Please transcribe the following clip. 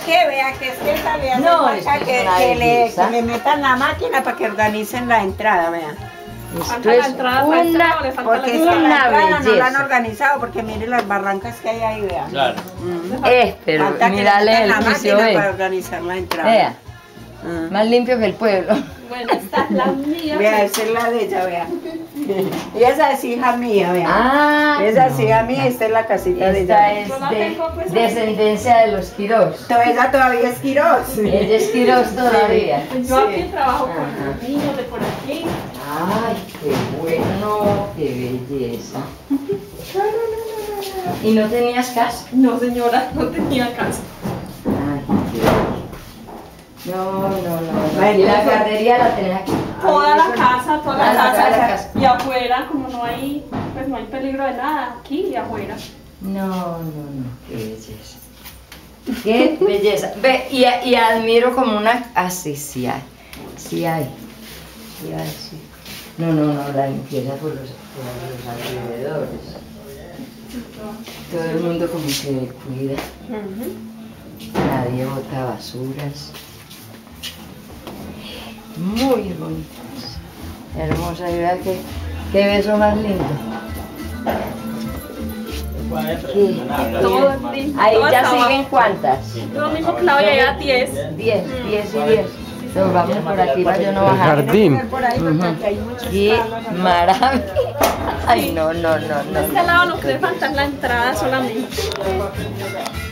qué? Vea que es que esa le hace No, falta esto es una que belleza. le metan la máquina para que organicen la entrada, vean. Esto ¿Falta la es entrada para este lado o le una, falta Porque es que la la una entrada no la han belleza. organizado, porque miren las barrancas que hay ahí, vean. Claro. Pero Falta que le mírale metan el la juicio, máquina ve. para organizar la entrada. Vea, Mm. más limpio que el pueblo. Bueno, esta es la mía. Vea, esa es la de ella, vea. Y esa es hija mía, vea. Ah, Esa es no, hija mía, esta es la casita de esta ella. es Yo la de tengo, pues, ahí. descendencia de los Quirós. Esa todavía es Quirós. Ella es Quirós todavía. Pues yo aquí Sí. trabajo con Ajá. los niños de por aquí. Ay, qué bueno, qué belleza. ¿Y no tenías casa? No, señora, no tenía casa. Ay, qué bello. No. Bueno, Y la eso- guardería la tenés aquí. Toda la casa, toda Ah, la toda la casa. casa. Y afuera, como no hay, pues no hay peligro de nada, aquí y afuera. No, qué belleza. Qué belleza. Ve, y admiro como una... Ah, sí hay. Sí hay. Sí. No, la limpieza por los alrededores. Todo el mundo como que cuida. Nadie bota basuras. Muy bonitas. Hermosa, y vea qué beso más lindo. Sí. Todo es limpio. Ahí todo ya está siguen abajo. cuántas. Lo mismo Claudia, ya 10. 10 y 10. Nos vamos por aquí para yo no El bajar. jardín. Por ahí, porque aquí hay muchos ¡Qué palos. maravilla! Ay, no. De este lado no puede faltar la entrada solamente.